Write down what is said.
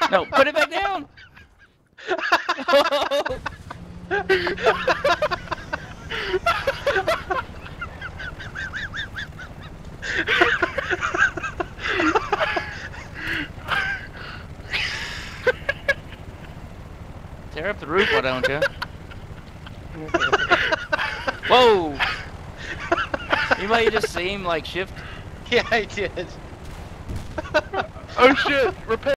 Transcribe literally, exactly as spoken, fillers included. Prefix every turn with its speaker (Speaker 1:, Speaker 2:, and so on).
Speaker 1: No, put it back down. Tear up the roof, why don't you? Whoa! You might just see him like shift.
Speaker 2: Yeah, I did.
Speaker 3: Oh shit! Repair.